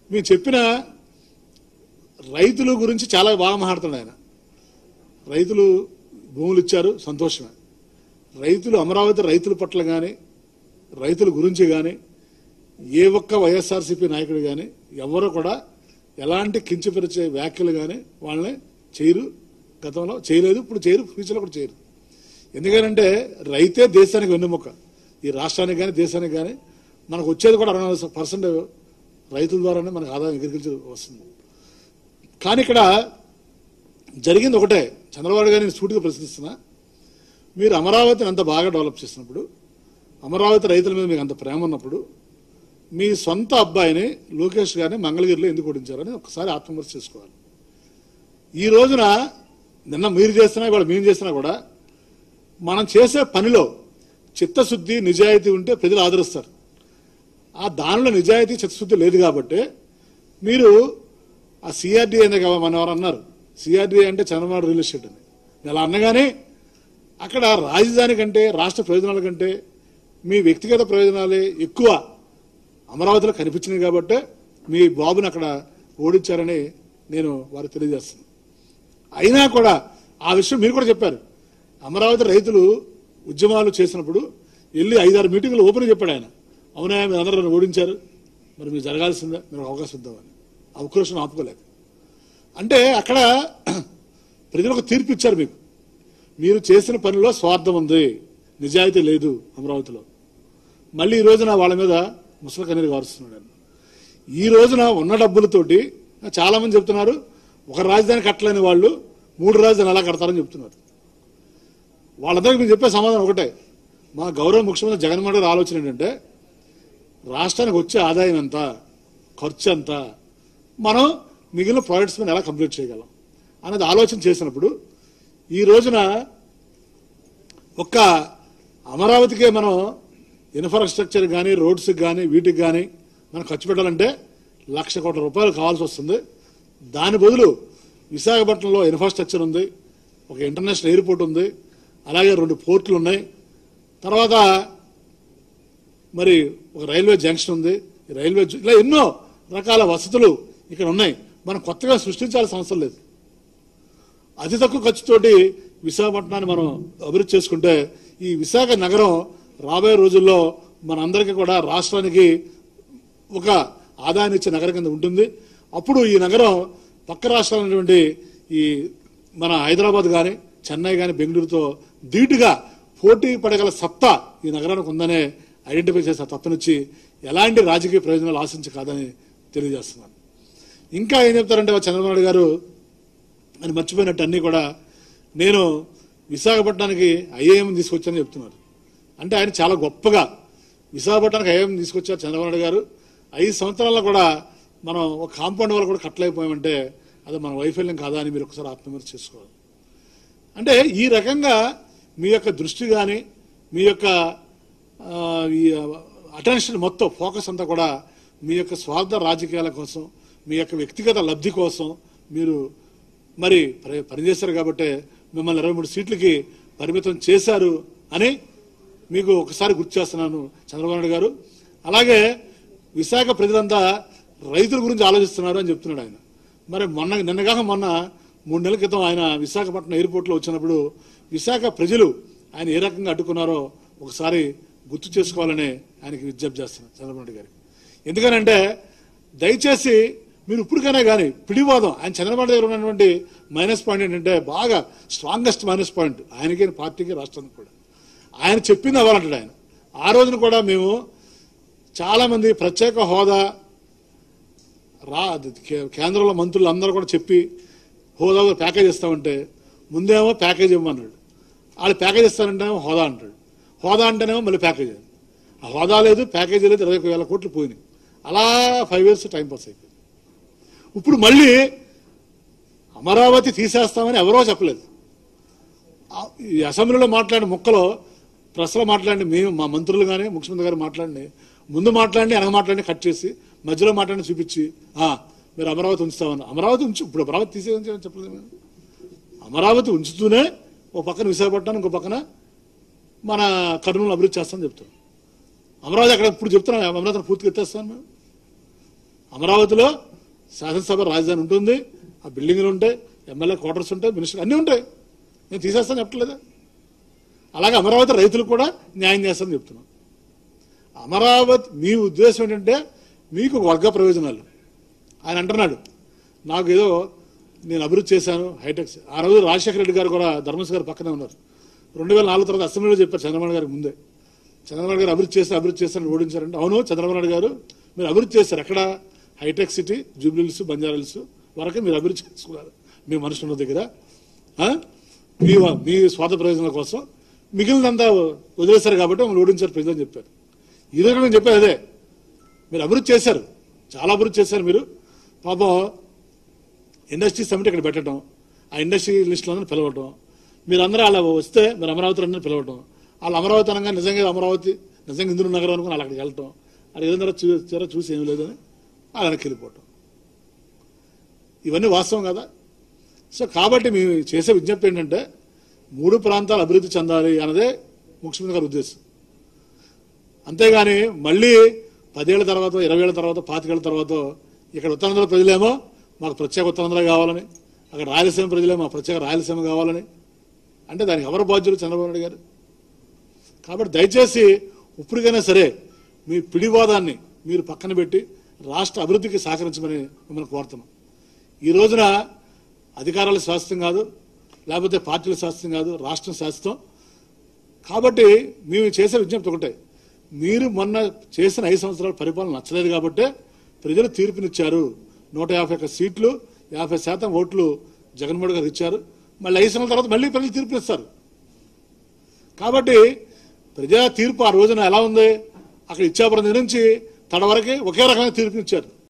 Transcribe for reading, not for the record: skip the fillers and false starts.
మీరు చెప్పిన రైతుల గురించి చాలా బాగా మాట్లాడుతున్నాడు ఆయన. రైతులు భూములు ఇచ్చారు, సంతోషమే. రైతులు అమరావతి రైతుల పట్ల కానీ రైతుల గురించి కానీ ఏ ఒక్క వైఎస్ఆర్సీపీ నాయకుడు కానీ ఎవరు కూడా ఎలాంటి కించపరిచే వ్యాఖ్యలు కానీ వాళ్ళని చేయరు. గతంలో చేయలేదు, ఇప్పుడు చేయరు, ఫ్యూచర్లో కూడా చేయరు. ఎందుకంటే రైతే దేశానికి వెన్నెముక. ఈ రాష్ట్రానికి కానీ దేశానికి కానీ మనకు వచ్చేది కూడా 64% రైతుల ద్వారానే మనకు ఆదాయం అగ్రికల్చర్ వస్తుంది. కానీ ఇక్కడ జరిగింది ఒకటే. చంద్రబాబు గారిని సూటిగా ప్రశ్నిస్తున్నా, మీరు అమరావతిని అంత బాగా డెవలప్ చేసినప్పుడు, అమరావతి రైతుల మీద మీకు అంత ప్రేమ ఉన్నప్పుడు, మీ సొంత అబ్బాయిని లోకేష్ గారిని మంగళగిరిలో ఎందుకు ఓడించారని ఒకసారి ఆత్మవిమర్శ చేసుకోవాలి. ఈ రోజున నిన్న మీరు చేస్తున్నా ఇవాళ మేము చేసినా కూడా మనం చేసే పనిలో చిత్తశుద్ధి నిజాయితీ ఉంటే ప్రజలు ఆదరిస్తారు. ఆ దానిలో నిజాయితీ చిత్తశుద్ధి లేదు కాబట్టి మీరు ఆ సిఆర్డీ అనే మన ఎవరు అన్నారు, సిఆర్డీ అంటే చంద్రబాబు రియల్ ఎస్టేట్ అని. ఇలా అన్నగానే అక్కడ రాజధాని కంటే రాష్ట్ర ప్రయోజనాల కంటే మీ వ్యక్తిగత ప్రయోజనాలే ఎక్కువ అమరావతిలో కనిపించినాయి కాబట్టి మీ బాబుని అక్కడ ఓడించారని నేను వారికి తెలియజేస్తున్నాను. అయినా కూడా ఆ విషయం మీరు కూడా చెప్పారు. అమరావతి రైతులు ఉద్యమాలు చేసినప్పుడు వెళ్ళి 5-6 మీటింగులు ఓపెన్ చెప్పాడు ఆయన. అవునా, మీరు అందరూ ఓడించారు, మరి మీరు జరగాల్సిందే, మీరు అవకాశం ఇద్దామని. ఆ ఉక్రోషం ఆపుకోలేదు. అంటే అక్కడ ప్రజలకు తీర్పు ఇచ్చారు. మీకు మీరు చేసిన పనిలో స్వార్థం ఉంది, నిజాయితీ లేదు అమరావతిలో. మళ్ళీ ఈ రోజున వాళ్ళ మీద ముసలి కన్నీరు కారుస్తున్నాడు. ఈ రోజున ఉన్న డబ్బులతోటి చాలా మంది చెప్తున్నారు ఒక రాజధాని కట్టలేని వాళ్ళు 3 రాజధాని ఎలా కడతారని చెప్తున్నారు. వాళ్ళందరికీ మీరు చెప్పే సమాధానం ఒకటే. మా గౌరవ ముఖ్యమంత్రి జగన్మోహన్ గారి ఆలోచన ఏంటంటే రాష్ట్రానికి వచ్చే ఆదాయం ఎంత, ఖర్చు ఎంత, మనం మిగిలిన ప్రాజెక్ట్స్ మీద ఎలా కంప్లీట్ చేయగలం అనేది ఆలోచన చేసినప్పుడు ఈ రోజున ఒక్క అమరావతికే మనం ఇన్ఫ్రాస్ట్రక్చర్ కానీ రోడ్స్కి కానీ వీటికి కానీ మనం ఖర్చు పెట్టాలంటే ₹1,00,000 కోట్ల కావాల్సి వస్తుంది. దాని బదులు విశాఖపట్నంలో ఇన్ఫ్రాస్ట్రక్చర్ ఉంది, ఒక ఇంటర్నేషనల్ ఎయిర్పోర్ట్ ఉంది, అలాగే 2 పోర్టులు ఉన్నాయి, తర్వాత మరి ఒక రైల్వే జంక్షన్ ఉంది, ఇలా ఎన్నో రకాల వసతులు ఇక్కడ ఉన్నాయి. మనం కొత్తగా సృష్టించాల్సిన అవసరం లేదు. అతి తక్కువ ఖర్చుతోటి విశాఖపట్నాన్ని మనం అభివృద్ధి చేసుకుంటే ఈ విశాఖ నగరం రాబోయే రోజుల్లో మనందరికీ కూడా రాష్ట్రానికి ఒక ఆదాయాన్ని ఇచ్చే నగరం కింద ఉంటుంది. అప్పుడు ఈ నగరం పక్క రాష్ట్రాలైనటువంటి ఈ మన హైదరాబాద్ కానీ చెన్నై కానీ బెంగళూరుతో ధీటుగా పోటీ పడగల సత్తా ఈ నగరానికి ఉందనే ఐడెంటిఫై చేసిన తప్పనిచ్చి ఎలాంటి రాజకీయ ప్రయోజనాలు ఆశించి కాదని తెలియజేస్తున్నాను. ఇంకా ఏం చెప్తారంటే చంద్రబాబు నాయుడు గారు అని మర్చిపోయినట్టు అన్నీ కూడా నేను విశాఖపట్నానికి ఐఏఎం తీసుకొచ్చానని చెప్తున్నారు. అంటే ఆయన చాలా గొప్పగా విశాఖపట్నానికి ఐఏఎం తీసుకొచ్చారు చంద్రబాబు నాయుడు గారు. 5 సంవత్సరాల్లో కూడా మనం ఒక కాంపౌండ్ వాళ్ళు కూడా కట్టలేకపోయామంటే అది మన వైఫల్యం కాదా అని మీరు ఒకసారి ఆత్మవిమర్శ చేసుకోవాలి. అంటే ఈ రకంగా మీ యొక్క దృష్టి కానీ మీ యొక్క ఈ అటెన్షన్ మొత్తం ఫోకస్ అంతా కూడా మీ యొక్క స్వార్థ రాజకీయాల కోసం మీ యొక్క వ్యక్తిగత లబ్ధి కోసం మీరు మరి పనిచేశారు కాబట్టి మిమ్మల్ని 23 సీట్లకి పరిమితం చేశారు అని మీకు ఒకసారి గుర్తు చేస్తున్నాను చంద్రబాబు నాయుడు గారు. అలాగే విశాఖ ప్రజలంతా రైతుల గురించి ఆలోచిస్తున్నారు అని చెప్తున్నాడు ఆయన. మరి నిన్నగాక మొన్న 3 నెలల క్రితం ఆయన విశాఖపట్నం ఎయిర్పోర్ట్లో వచ్చినప్పుడు విశాఖ ప్రజలు ఆయన ఏ రకంగా అడ్డుకున్నారో ఒకసారి గుర్తు చేసుకోవాలని ఆయనకి విజ్ఞప్తి చేస్తున్నాను చంద్రబాబు నాయుడు గారికి. ఎందుకనంటే దయచేసి మీరు ఇప్పటికైనా కానీ పిడివాదం ఆయన చంద్రబాబు దగ్గర ఉన్నటువంటి మైనస్ పాయింట్ ఏంటంటే బాగా స్ట్రాంగెస్ట్ మైనస్ పాయింట్ ఆయనకి పార్టీకి రాష్ట్రానికి కూడా ఆయన చెప్పింది అవ్వాలంటాడు ఆయన. ఆ రోజున కూడా మేము చాలామంది ప్రత్యేక హోదా కేంద్రంలో మంత్రులు అందరూ కూడా చెప్పి హోదా ప్యాకేజ్ ఇస్తామంటే ముందేమో ప్యాకేజ్ ఇవ్వమన్నాడు. వాళ్ళు ప్యాకేజ్ ఇస్తానంటేమో హోదా అంటాడు, హోదా అంటేనేమో మళ్ళీ ప్యాకేజ్. ఆ హోదా లేదు, ప్యాకేజీ లేదు, 21,000 కోట్లు పోయినాయి. అలా 5 years టైంపాస్ అయిపోయింది. ఇప్పుడు మళ్ళీ అమరావతి తీసేస్తామని ఎవరో చెప్పలేదు. ఈ అసెంబ్లీలో మాట్లాడిన ముక్కలో ప్రెస్లో మాట్లాడి మేము మా మంత్రులు కానీ ముఖ్యమంత్రి గారు మాట్లాడి ముందు మాట్లాడి వెనక మాట్లాడి కట్ చేసి మధ్యలో మాట్లాడి చూపించి మీరు అమరావతి ఉంచుతామని. అమరావతి ఉంచు, ఇప్పుడు అమరావతి తీసేయని చెప్పలేదు మేము. అమరావతి ఉంచుతూనే ఓ పక్కన విశాఖపట్నం ఇంకో పక్కన మన కర్నూలు అభివృద్ధి చేస్తామని చెప్తాం. అమరావతి అక్కడ ఇప్పుడు చెప్తున్నాం అమరావతిని పూర్తిగా ఎత్తేస్తాను మేము. అమరావతిలో శాసనసభ రాజధాని ఉంటుంది, ఆ బిల్డింగ్లు ఉంటాయి, ఎమ్మెల్యే క్వార్టర్స్ ఉంటాయి, మినిస్టర్ అన్నీ ఉంటాయి. నేను తీసేస్తాను చెప్పట్లేదా? అలాగే అమరావతి రైతులకు కూడా న్యాయం చేస్తానని చెప్తున్నాను. అమరావతి మీ ఉద్దేశం ఏంటంటే మీకు వర్గ ప్రయోజనాలు. ఆయన అంటున్నాడు నాకు ఏదో నేను అభివృద్ధి చేశాను హైటెక్స్. ఆ రోజు రాజశేఖర రెడ్డి గారు కూడా ధర్మస్ గారు పక్కనే ఉన్నారు. 2004 తర్వాత అసెంబ్లీలో చెప్పారు చంద్రబాబు నాయుడు గారికి ముందే. చంద్రబాబు గారు అభివృద్ధి చేస్తారని ఓడించారంటే అవును చంద్రబాబు నాయుడు గారు మీరు అభివృద్ధి చేశారు. ఎక్కడ hi-tech city, Jubilee Hills, Banjara hills వరకే మీరు అభివృద్ధి చేసుకున్నారు మీ మనుషుల దగ్గర మీ స్వార్థ ప్రయోజనాల కోసం. మిగిలినంతా వదిలేశారు కాబట్టి మమ్మల్ని ఓడించారు ప్రజలు చెప్పారు. ఈరోజు నేను చెప్పాను అదే, మీరు అభివృద్ధి చేశారు, చాలా అభివృద్ధి చేశారు. మీరు పాపం ఇండస్ట్రీ సమిట్ ఇక్కడ పెట్టడం, ఆ ఇండస్ట్రీ లిస్టులను పిలవటం, మీరు అందరూ అలా వస్తే మీరు అమరావతి అందరూ పిలవటం, వాళ్ళు అమరావతి అనగా నిజంగా అమరావతి నిజంగా ఇందులో నగరం అనుకుని వాళ్ళు అక్కడికి వెళ్ళటం, అక్కడికి వెళ్ళిన తర్వాత చూసి ఏమి లేదని వాళ్ళు వెనక్కి వెళ్ళిపోవటం, ఇవన్నీ వాస్తవం కదా. సో కాబట్టి మేము చేసే విజ్ఞప్తి ఏంటంటే 3 ప్రాంతాలు అభివృద్ధి చెందాలి అన్నదే ముఖ్యమంత్రి గారి ఉద్దేశం. అంతేగాని మళ్ళీ 10 ఏళ్ల తర్వాత, 20 ఏళ్ల తర్వాత, 25 ఏళ్ల తర్వాత ఇక్కడ ఉత్తరాంధ్ర ప్రజలేమో మాకు ప్రత్యేక ఉత్తరాంధ్ర కావాలని, అక్కడ రాయలసీమ ప్రజలేమో మాకు ప్రత్యేక రాయలసీమ కావాలని అంటే దానికి ఎవరు బాధ్యులు? చంద్రబాబు నాయుడు గారు. కాబట్టి దయచేసి ఇప్పటికైనా సరే మీ పిడివాదాన్ని మీరు పక్కన పెట్టి రాష్ట్ర అభివృద్ధికి సహకరించమని మిమ్మల్ని కోరుతున్నాం. ఈ రోజున అధికారాలు శాశ్వతం కాదు, లేకపోతే పార్టీలు శాశ్వతం కాదు, రాష్ట్రం శాశ్వతం. కాబట్టి మేము చేసే విజ్ఞప్తి ఒకటే, మీరు మొన్న చేసిన 5 సంవత్సరాల పరిపాలన నచ్చలేదు కాబట్టి ప్రజలు తీర్పునిచ్చారు. 151 సీట్లు, 50% ఓట్లు జగన్మోహన్ గారు ఇచ్చారు. మళ్ళీ 5 సంవత్సరాల తర్వాత మళ్ళీ ప్రజలు తీర్పునిస్తారు. కాబట్టి ప్రజా తీర్పు ఆ రోజున ఎలా ఉంది? అక్కడ ఇచ్చాపురం నుంచి తడ వరకు ఒకే రకమైన తీర్పునిచ్చారు.